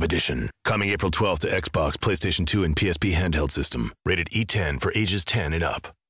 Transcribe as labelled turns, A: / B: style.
A: Club Edition. Coming April 12th to Xbox, PlayStation 2, and PSP handheld system. Rated E10 for ages 10 and up.